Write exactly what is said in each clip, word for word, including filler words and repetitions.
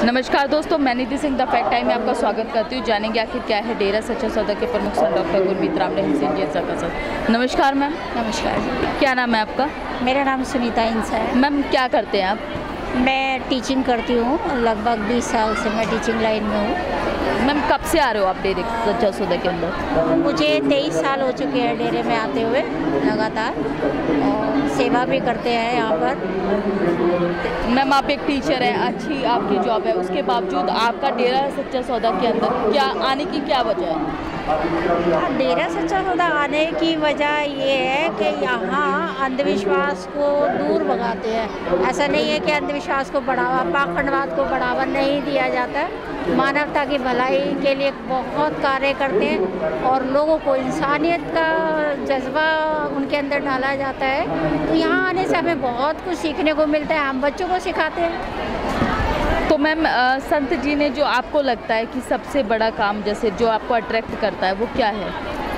नमस्कार दोस्तों, मैं Nidhi Singh the fact time में आपका स्वागत करती हूँ। जानेंगे आखिर क्या है डेरा सच्चा सौदा के प्रमुख संत डॉक्टर गुरमीत राम रहन सिंह जी का सर। नमस्कार मैम। नमस्कार। क्या नाम है आपका? मेरा नाम सुनीता इंसा है। मैम क्या करते हैं आप? मैं टीचिंग करती हूँ, लगभग बीस साल से मैं टीचिंग लाइन में हूँ। मैम कब से आ रहे हो आप डेरे सच्चा सौदा के अंदर? मुझे तेईस साल हो चुके हैं डेरे में आते हुए लगातार, और सेवा भी करते हैं यहाँ पर। मैम आप एक टीचर हैं, अच्छी आपकी जॉब है, उसके बावजूद आपका डेरा सच्चा सौदा के अंदर क्या आने की क्या वजह है? डेरा सच्चा सौदा आने की वजह ये है कि यहाँ अंधविश्वास को दूर भगाते हैं। ऐसा नहीं है कि अंधविश्वास को बढ़ावा, पाखंडवाद को बढ़ावा नहीं दिया जाता है। मानवता की भलाई के लिए बहुत कार्य करते हैं और लोगों को इंसानियत का जज्बा उनके अंदर डाला जाता है। तो यहाँ आने से हमें बहुत कुछ सीखने को मिलता है, हम बच्चों को सिखाते हैं। तो मैम संत जी ने जो आपको लगता है कि सबसे बड़ा काम जैसे जो आपको अट्रैक्ट करता है वो क्या है?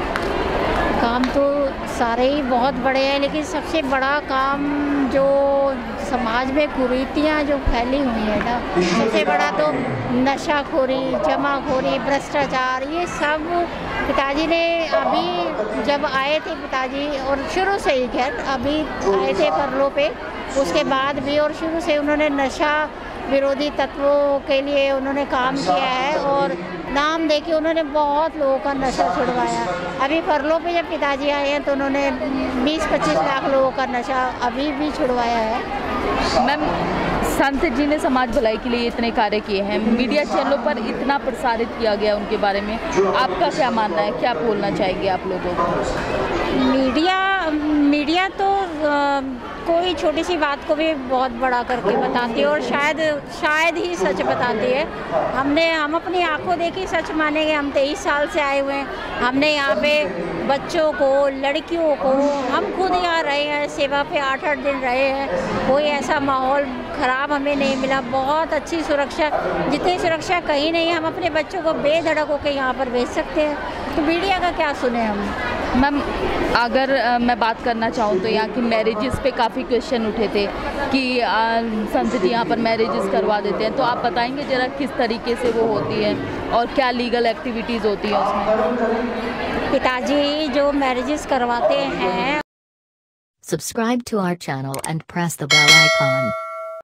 काम तो सारे ही बहुत बड़े हैं, लेकिन सबसे बड़ा काम जो समाज में कुरीतियाँ जो फैली हुई है ना, सबसे बड़ा तो नशाखोरी, जमाखोरी, भ्रष्टाचार, ये सब पिताजी ने अभी जब आए थे पिताजी, और शुरू से ही खैर अभी आए थे परलों पे, उसके बाद भी और शुरू से उन्होंने नशा विरोधी तत्वों के लिए उन्होंने काम किया है और नाम देके उन्होंने बहुत लोगों का नशा छुड़वाया। अभी परलों पे जब पिताजी आए हैं तो उन्होंने बीस पच्चीस लाख लोगों का नशा अभी भी छुड़वाया है। मैम संत जी ने समाज भलाई के लिए इतने कार्य किए हैं, मीडिया चैनलों पर इतना प्रसारित किया गया उनके बारे में, आपका क्या मानना है? क्या बोलना चाहेंगे आप लोगों को? मीडिया मीडिया तो आ, कोई छोटी सी बात को भी बहुत बड़ा करके बताती है और शायद शायद ही सच बताती है। हमने हम अपनी आंखों देखी सच मानेंगे। हम तेईस साल से आए हुए हैं, हमने यहाँ पे बच्चों को, लड़कियों को, हम खुद यहाँ रहे हैं, सेवा पे आठ आठ दिन रहे हैं, कोई ऐसा माहौल ख़राब हमें नहीं मिला। बहुत अच्छी सुरक्षा, जितनी सुरक्षा कहीं नहीं है। हम अपने बच्चों को बेधड़क होकर यहाँ पर भेज सकते हैं, तो मीडिया का क्या सुने हम। मैम अगर आ, मैं बात करना चाहूँ तो यहाँ की मैरिजेस पे काफ़ी क्वेश्चन उठे थे कि आ, संत जी यहाँ पर मैरिजेस करवा देते हैं, तो आप बताएंगे ज़रा किस तरीके से वो होती है और क्या लीगल एक्टिविटीज़ होती है उसमें? पिताजी जो मैरिजेस करवाते हैं। Subscribe to our channel and press the bell icon.